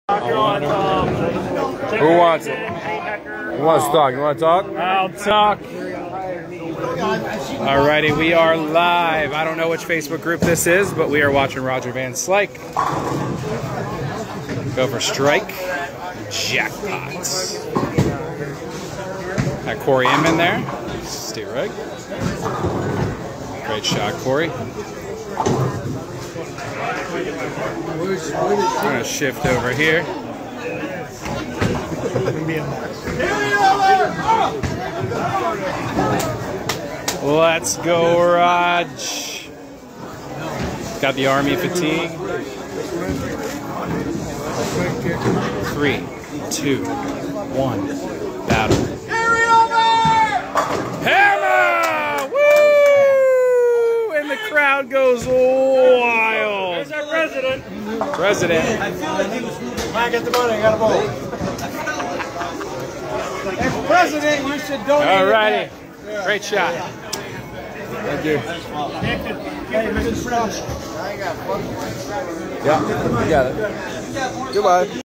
Who wants it? Who wants to talk? You want to talk? I'll talk. Alrighty, we are live. I don't know which Facebook group this is, but we are watching Roger Van Slyke go for strike jackpots. Got Corey M in there. Stay right. Great shot, Corey. I'm going to shift over here. Let's go, Raj. Got the Army fatigue. 3, 2, 1. Battle. Hammer! Woo! And the crowd goes wild. There's our president. President. I feel like he was. I got the money. I got a ball. As president, you should donate. Alrighty. Great shot. Thank you. Hey, Mr. French. Yeah, you got it. Goodbye.